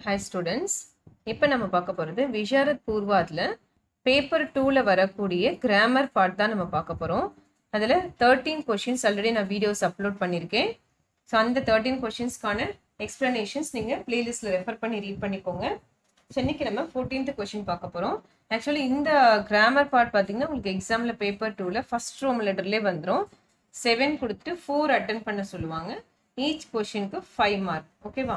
Hi students. இப்போ நம்ம பார்க்க போறது விஷாரத் பூர்வாத்ல பேப்பர் 2ல வரக்கூடிய கிராமர் பார்ட் தான் நம்ம பார்க்க போறோம். அதுல 13 क्वेश्चंस ஆல்ரெடி நான் வீடியோஸ் அப்லோட் பண்ணிருக்கேன். சோ அந்த 13 क्वेश्चंसக்கான எக்ஸ்பிளனேஷன்ஸ் நீங்க பிளேலிஸ்ட்ல ரெஃபர் பண்ணி ரீட் பண்ணிக்கோங்க. சோ இன்னைக்கு நம்ம 14th क्वेश्चन பார்க்க போறோம். ஆக்சுவலி இந்த கிராமர் பார்ட் பாத்தீங்கன்னா உங்களுக்கு எக்ஸாம்ல பேப்பர் 2ல ஃபர்ஸ்ட் ரோம் லெட்டர்லயே வந்துரும். 7 கொடுத்துட்டு 4 அட்டெண்ட் பண்ண சொல்லுவாங்க. ஈச் क्वेश्चनக்கு 5 மார்க். ஓகேவா?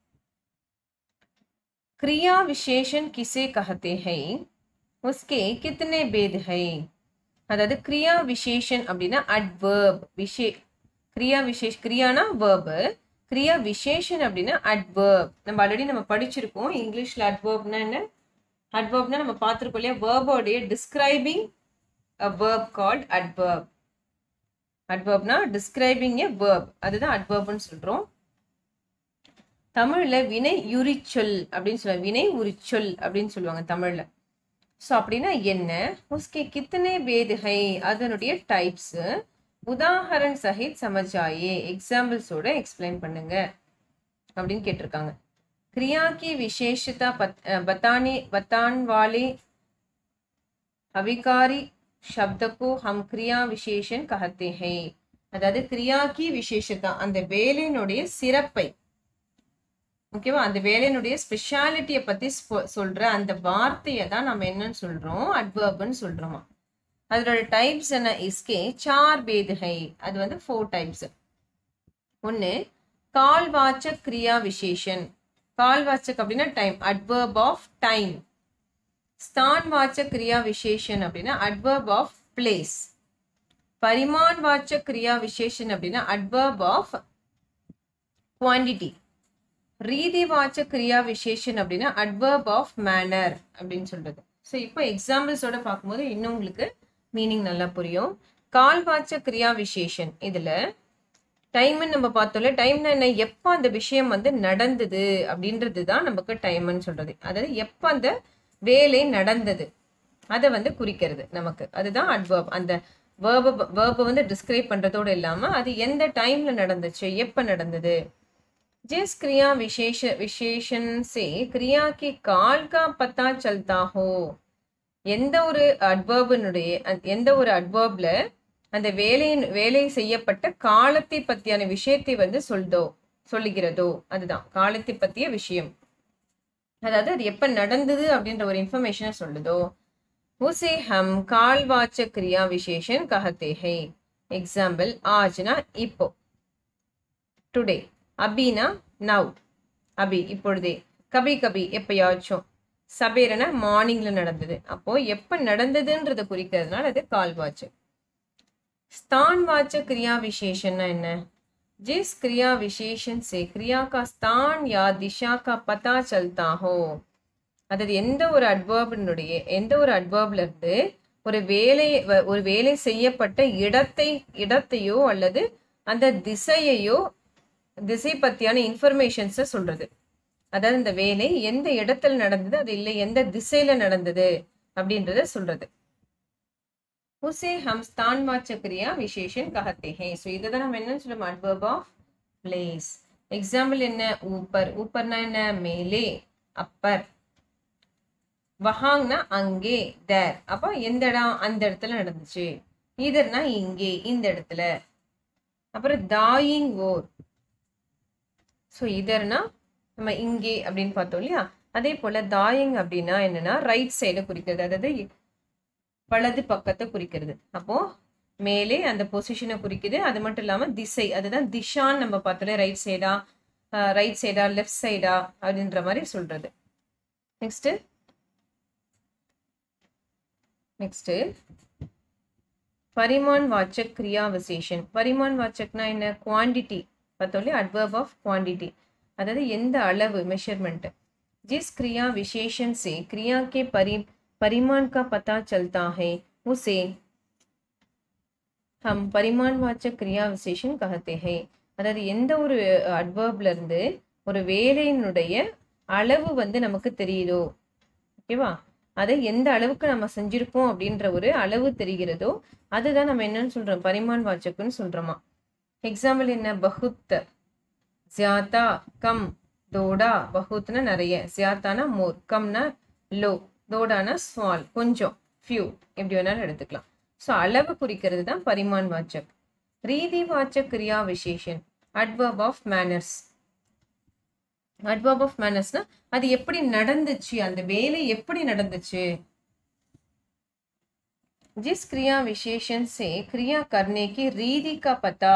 क्रिया विशेषण किसे कहते हैं? उसके कितने भेद हैं? अदाद क्रिया विशेषण அப்படினா adverb क्रिया विशेष क्रियाனா verb क्रिया विशेषण அப்படினா adverb நம்ம ஆல்ரெடி நம்ம படிச்சிருக்கோம் இங்கிலீஷ்ல adverbனா என்ன adverbனா நம்ம பாத்துறோம் இல்லையா verb உடைய describing a verb called adverbனா describing a verb அதுதான் adverbனு சொல்றோம் தமிழ்ல வினை உரிச்சொல் அப்படின்னு சொல்லுவாங்க வினை உரிச்சொல் அப்படின்னு சொல்லுவாங்க தமிழ்ல சோ அப்படினா என்ன उसके कितने भेद है அதனுடைய டைப்ஸ் உதாரண சகித் समझाइए एग्जांपल्स ஓட எக்ஸ்பிளைன் பண்ணுங்க அப்படினு கேட்டிருக்காங்க क्रिया की विशेषता बताने वाले अविकारी शब्द को हम क्रिया विशेषण कहते हैं அதாவது क्रिया की विशेषता அந்த வேலையினுடைய சிறப்பை ஓகேவா அந்த வேலையினுடைய ஸ்பெஷாலிட்டியை பத்தி சொல்ற அந்த வார்த்தையை தான் நம்ம என்னன்னு சொல்றோம் அட்வர்ப்னு சொல்றோமா அதோட டைப்ஸ் என்ன इसके 4 भेद है அது வந்து 4 டைப்ஸ் ஒன்னு கால்வாச்சக் கிரியா விசேஷன் கால்வாச்சக் அப்படினா டைம் அட்வர்ப் ஆஃப் டைம் ஸ்தான்வாச்சக் கிரியா விசேஷன் அப்படினா அட்வர்ப் ஆஃப் பிளேஸ் பரிமாண்வாச்சக் கிரியா விசேஷன் அப்படினா அட்வர்ப் ஆஃப் குவாண்டிட்டி ரீதிவாச்சக் கிரியா விசேஷன் அப்படினா அட்வர்ப் ஆஃப் மேனர் அப்படின்னு சொல்றது சோ இப்போ எக்ஸாம்பிள்ஸோட பார்க்கும்போது இன்னும் உங்களுக்கு மீனிங் நல்லா புரியும் கால்வாச்சக் கிரியா விசேஷன் இதுல டைம்னு நம்ம பார்த்தோம்ல டைம்னா என்ன எப்ப அந்த விஷயம் வந்து நடந்தது அப்படின்றது தான் நமக்கு டைம்னு சொல்றது அதாவது எப்ப அந்த வேலை நடந்தது அதை வந்து குறிக்கிறது நமக்கு அதுதான் அட்வர்ப் அந்த verb வந்து டிஸ்கிரைப் பண்றதோட இல்லாம அது எந்த டைம்ல நடந்துச்சு எப்ப நடந்தது जिस क्रिया विशेषण से क्रिया के काल का पता चलता हो எந்த ஒரு அட்வர்ப்ல அந்த வேலை செய்யப்பட்ட காலத்தை பத்தியான விஷயத்தை வந்து சொல்லுகிறதோ அதுதான் காலத்தை பத்திய விஷயம் அதாவது அது எப்ப நடந்தது அப்படின்ற ஒரு இன்ஃபர்மேஷனை சொல்லுதோ उसे हम कालवाचक क्रिया विशेषण कहते हैं एग्जाम्पल आजना இப்போ டுடே அபினா நவ் அபி இப்பொழுதே கபி கபி எப்பயாச்சும் சபேரனா மார்னிங்ல நடந்தது அப்போ எப்ப நடந்ததுன்றத குறிக்கிறதுனால அது கால்வாச்சக் स्थानवाचक क्रिया विशेषण என்ன जिस क्रिया विशेषण से क्रिया का स्थान या दिशा का पता चलता हो அதாவது எந்த ஒரு அட்வர்ப்ல இருந்து ஒரு வேலை செய்யப்பட்ட இடத்தையோ அல்லது அந்த திசை பத்தியான இன்ஃபர்மேஷன்ஸை சொல்றது அதாவது இந்த வேலை எந்த இடத்துல நடந்தது அது இல்லை எந்த திசையில நடந்தது அப்படின்றத சொல்றது उसे हम स्थानवाचक क्रिया विशेषण कहते हैं सो இதுதான் நம்ம என்ன சொல்றோம் adverb of place एग्जांपल என்ன ऊपर ऊपरனா என்ன மேலே அப்பர் வஹாங்னா அங்கே தேர் அப்ப எந்த இடம் அந்த இடத்துல நடந்துச்சு இதர்னா இங்கே இந்த இடத்துல அப்புறம் தாயிங் ஓர் ஸோ இதர்னா நம்ம இங்கே அப்படின்னு பார்த்தோம் இல்லையா அதே போல தாயிங் அப்படின்னா என்னன்னா ரைட் சைடை குறிக்கிறது அதாவது வலது பக்கத்தை குறிக்கிறது அப்போ மேலே அந்த பொசிஷனை குறிக்குது அது மட்டும் இல்லாம திசை அதுதான் திஷான்னு நம்ம பார்த்தோம் ரைட் சைடா லெஃப்ட் சைடா அப்படின்ற மாதிரி சொல்றது நெக்ஸ்ட் பரிமாண்வாச்சக் கிரியா விசேஷன் பரிமாண்வாச்சக்னா என்ன குவாண்டிட்டி பார்த்தோம் adverb of quantity अर्थात எந்த அளவு मेजरमेंट जिस क्रिया विशेषण से क्रिया के परिमाण का पता चलता है उसे हम परिमाणवाचक क्रिया विशेषण कहते हैं அதாவது எந்த ஒரு அட்வர்ப்ல இருந்து ஒரு வேலையினுடைய அளவு வந்து நமக்கு தெரியுதோ ஓகேவா அதை எந்த அளவுக்கு நம்ம செஞ்சிருக்கோம் அப்படின்ற ஒரு அளவு தெரிகிறதோ அதுதான் நம்ம என்னன்னு சொல்றோம் பரிமாண்வாச்சக்னு சொல்றோமா एग्जाम्पल என்ன बहुत ज्यादा कम தோடா பகுத்னா நிறைய, ஜியாதானா மோர், கம்னா லோ, தோடானா ஸ்மால் கொஞ்சம், ஃபியூ எப்படி வேணாலும் எடுத்துக்கலாம். ஸோ அளவு குறிக்கிறது தான் பரிமாண் வாச்சக். ரீதி வாச்சக் கிரியா விசேஷன் adverb of manners. adverb of mannersனா அது எப்படி நடந்துச்சு, அந்த வேலை எப்படி நடந்துச்சு. जिस क्रिया विशेषण से क्रिया करने की रीति का पता,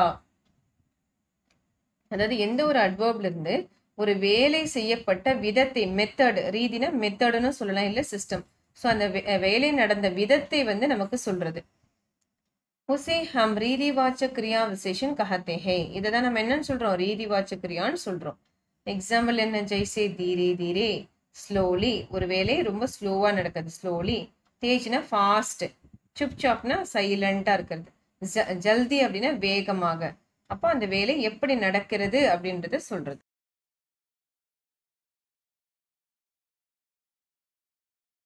அதாவது எந்த ஒரு அட்வர்ப்ல இருந்து ஒரு வேலை செய்யப்பட்ட விதத்தை, மெத்தட், ரீதினா மெத்தடுன்னு சொல்லலாம், இல்ல சிஸ்டம். ஸோ அந்த வேலை நடந்த விதத்தை வந்து நமக்கு சொல்றது. उसे हम रीतिवाचक क्रिया विशेषण कहते हैं. இதை தான் நம்ம என்னன்னு சொல்றோம், ரீதிவாச்சக் கிரியான்னு சொல்றோம். எக்ஸாம்பிள் என்ன, ஜெய்சே தீரே தீரே, ஸ்லோலி ஒரு வேலை ரொம்ப ஸ்லோவா நடக்குது, ஸ்லோலி. தேஜ்னா ஃபாஸ்ட், சுப் சாப்னா சைலண்டா இருக்கிறது, ஜல்தி அப்படின்னா வேகமாக. அப்போ அந்த வேலை எப்படி நடக்கிறது அப்படின்றத சொல்றது.